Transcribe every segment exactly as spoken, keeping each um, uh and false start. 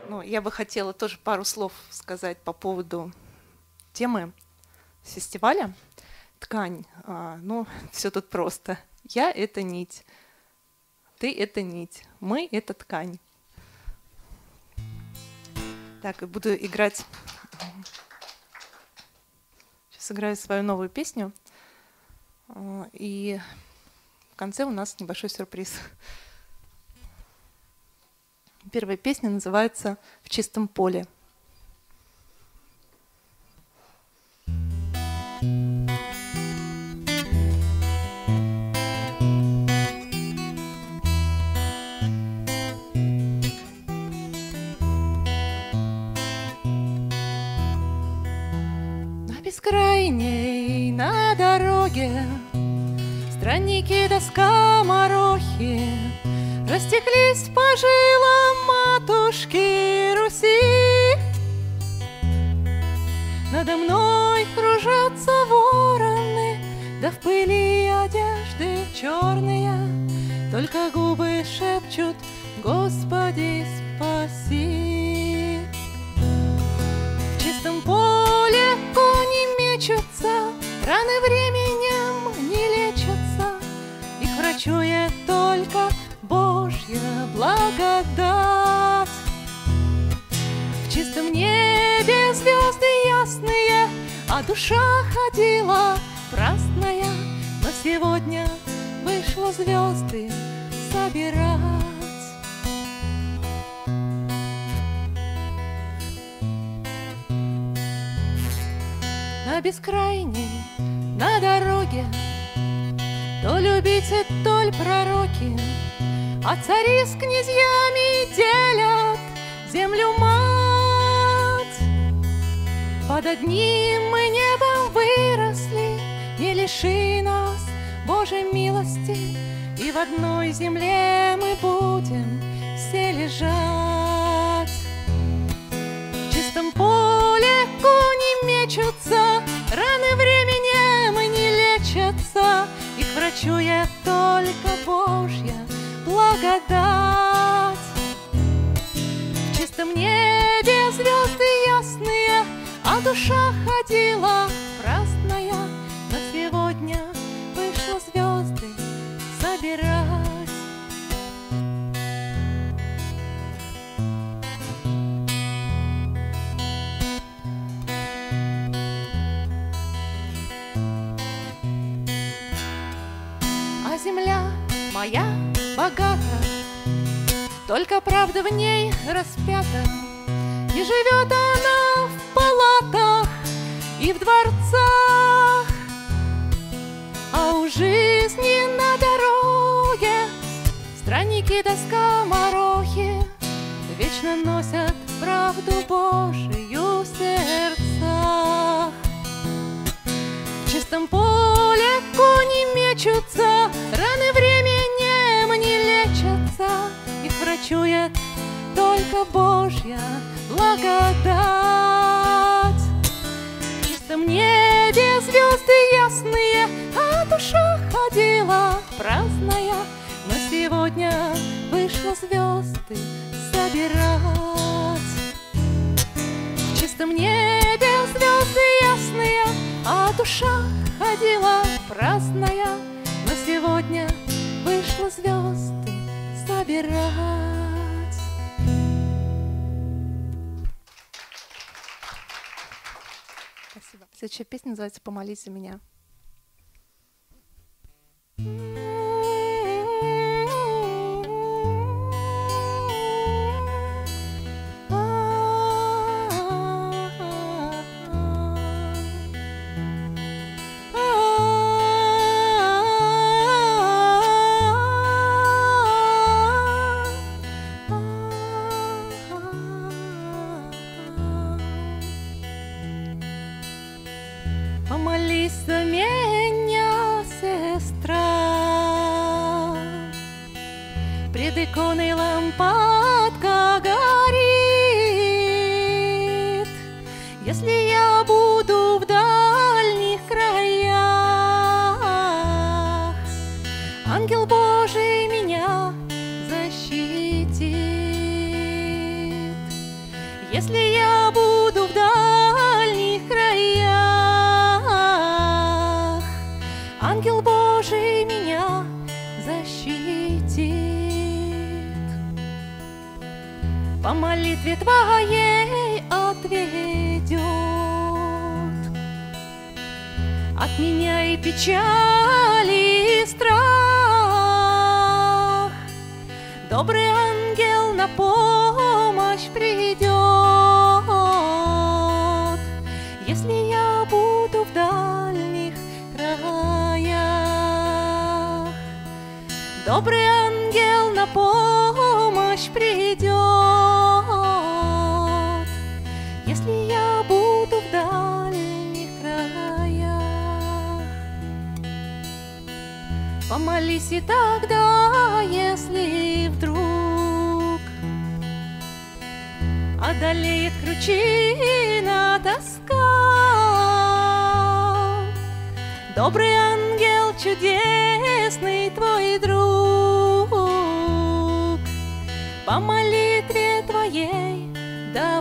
Ну, я бы хотела тоже пару слов сказать по поводу темы фестиваля «Ткань». А, ну, все тут просто. Я — это нить, ты — это нить, мы — это ткань. Так, и буду играть. Сейчас играю свою новую песню. И в конце у нас небольшой сюрприз. Первая песня называется «В чистом поле». На бескрайней, на дороге странники до скоморохи растеклись по жилам матушки Руси. Надо мной кружатся вороны, да в пыли одежды черные, только губы шепчут: Господи, спаси. В чистом поле кони мечутся, раны временем не лечатся, их врачует только Божья благодать. В чистом небе звезды ясные, а душа ходила праздная, но сегодня вышла звезды собирать. На бескрайней, на дороге то любите, толь пророки, а цари с князьями делят землю мать. Под одним мы небом выросли, не лиши нас Божьей милости, и в одной земле мы будем все лежать. В чистом поле кони мечутся, раны временем не лечатся, их врачует только Божья благодать. В чистом небе звезды ясные, а душа ходила праздная, но сегодня вышла звезды собирать. А земля моя богата, только правда в ней распята, и живет она в палатах и в дворцах, а у жизни на дороге странники до скоморохи вечно носят правду Божию в сердцах. В чистом поле кони мечутся, раны временем не лечатся, их врачует только Божья благодать. В чистом небе звезды ясные, а душа ходила праздная, но сегодня вышла звезды собирать. В чистом небе звезды ясные, а душа ходила праздная, но сегодня вышла звезды собирать. Спасибо. Следующая песня называется «Помолись за меня». Помолись за меня, сестра, пред иконой лампадка горит. Если я буду в дальних краях, ангел Божий меня защитит. Если я буду в дальних краях, ангел Божий меня защитит. По молитве Твоей отведет от меня и печали, и страх. Добрый ангел на помощь придет, если я буду в дальних краях. Добрый ангел на помощь придет, если я буду в дальних краях. Помолись и тогда, если вдруг одолеет кручина тоска, добрый ангел чудесный твой друг по молитве твоей да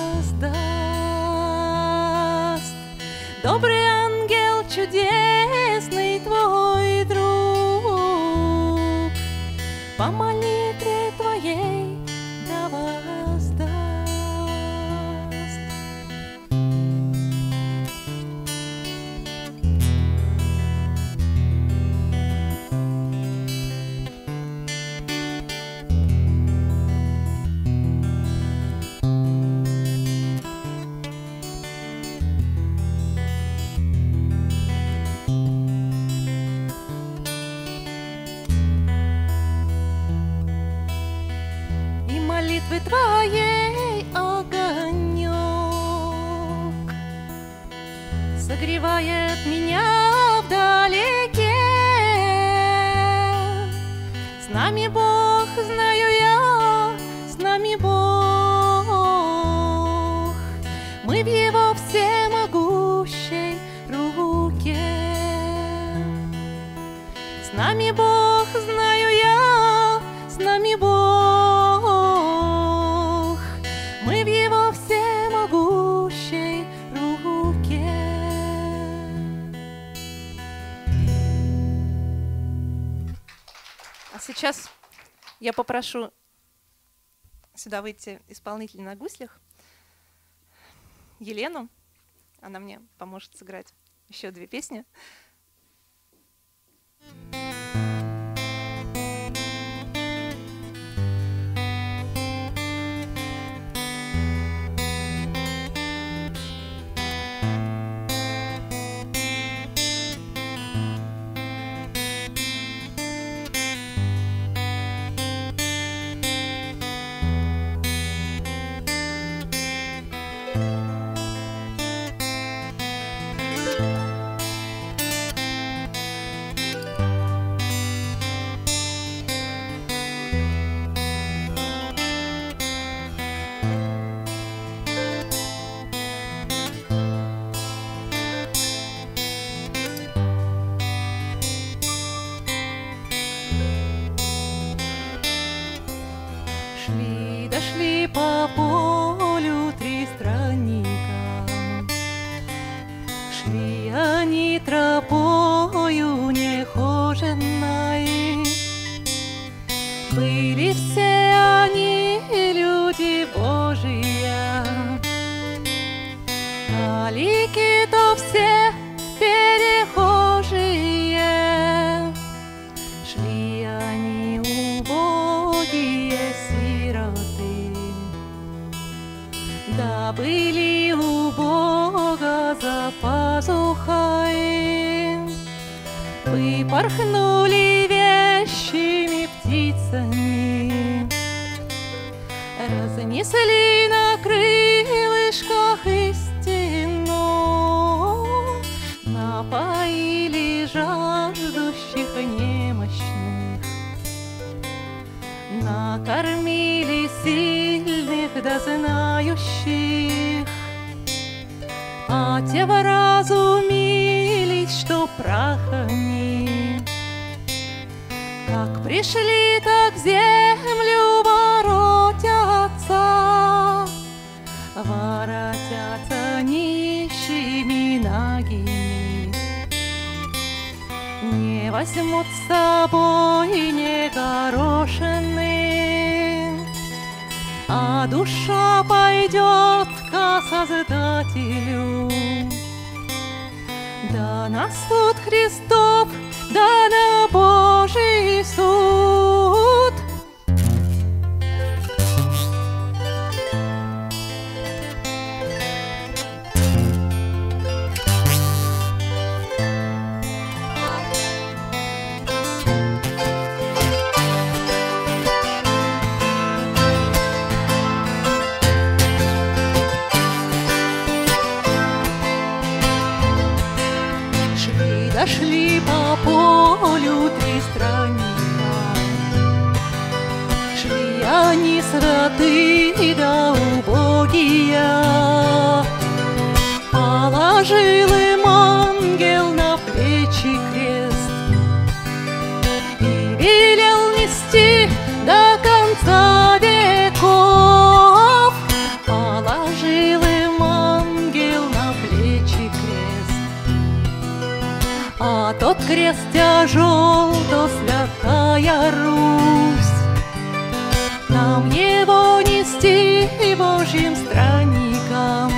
воздаст. Добрый ангел чудесный твой друг по молитве твоей да воздаст. Молитвы твоей огонек согревает меня вдалеке. С нами Бог, знаю я, с нами Бог, мы в Его всемогущей руке. С нами Бог, знаю я, с нами Бог, мы в Его всемогущей руке. А сейчас я попрошу сюда выйти исполнителя на гуслях Елену. Она мне поможет сыграть еще две песни. Шли, дошли по полю три странника, шли они тропою нехоженной. Были все они люди Божии, калики-то все перехожие. Шли они убогие сироты, да были у Бога за пазухой. Выпорхнули вещими птицами, разнесли на крылышках истину, напоили жаждущих немощных, накормили сильных да знающих. А те вразумились, что прах они, как пришли, так в землю воротятся. а душа пойдет к Создателю. Да на суд Христов, да на Божий суд. Дошли по полю три странника, шли они святые да убогие. Положил им ангел на плечи крест и велел нести до конца веков. Положил им ангел на плечи крест, а тот крест тяжел, то святая Русь. Нам его нести Божьим странникам,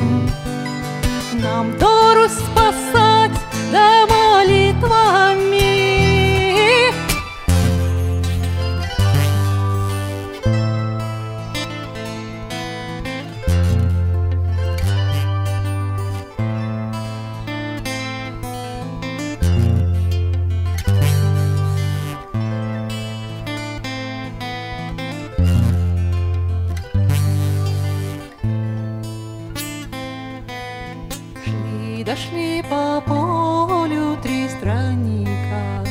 нам то Русь спасать да молитвами. Дошли по полю три странника,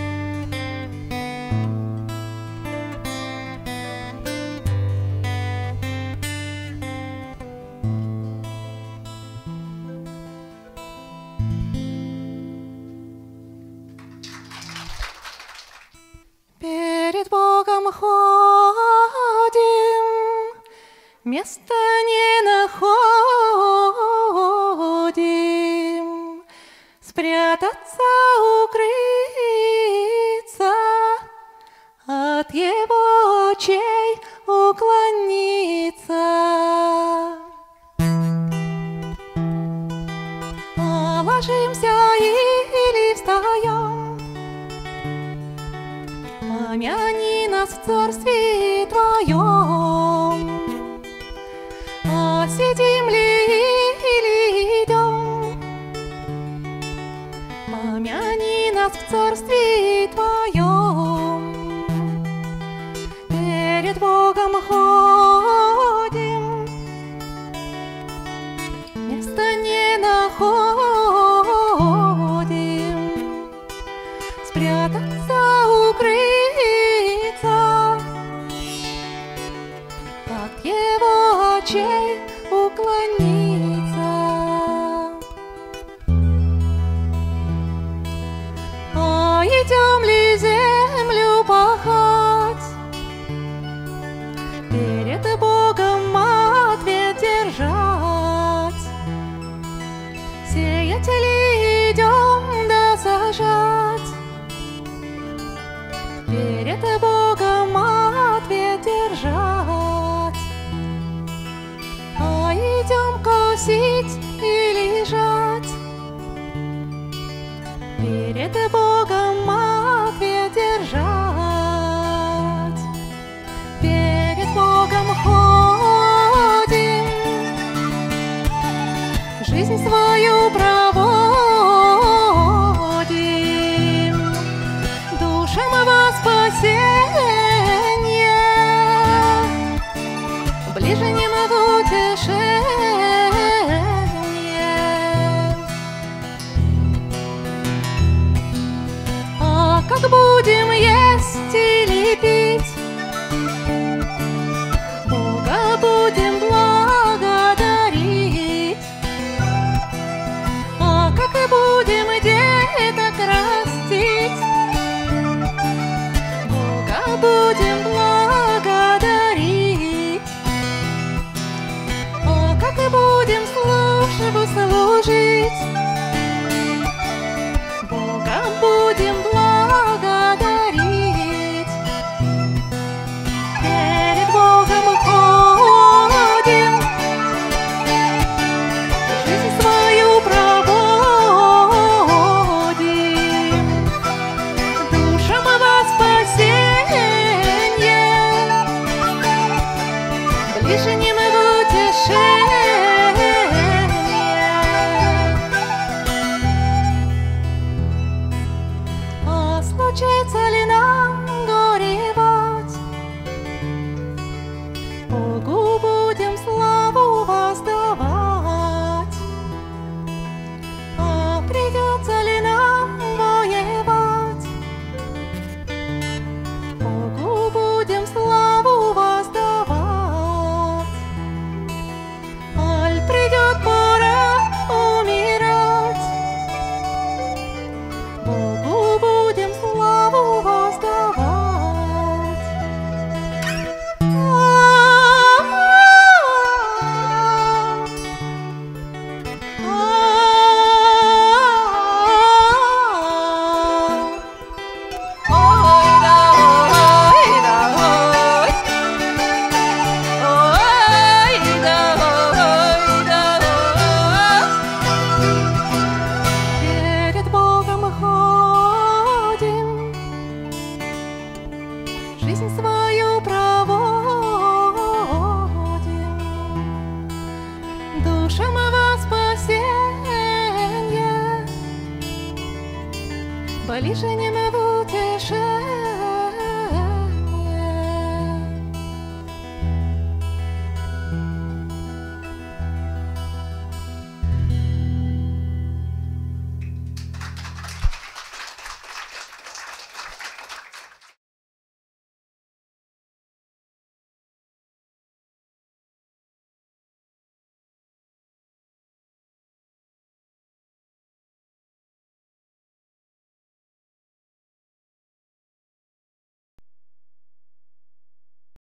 перед Богом ходим, места не находим, спрятаться, укрыться, от его очей уклониться. Ложимся или встаем, помяни нас в царстве твоем. А сидим ли или идем, помяни нас в царстве твоем. Перед Богом ходим, места не находим, спрятаться, укрыться, от его очей уклониться. А идем ли землю пахать, перед Богом ответ держать? Сеять ли идем да сажать, перед Богом ответ держать? А идем косить или жать, перед Богом ответ держать? Перед Богом ходим, жизнь свою проводим, душам во спасение, ближним в утешение. А как будем есть или пить, Бога будем благодарить. А как и будем деток растить, Бога будем благодарить. А как и будем службу служить, Бога будем благодарить. Перед Богом ходим, ближним в утешение. А случится ли нам горевать, Богу будем славу воздавать. А придется ли нам воевать, Богу будем славу воздавать. Аль придет пора умирать, Богу будем славу воздавать. Перед Богом ходим, жизнь свою проводим, душам во спасенье, ближним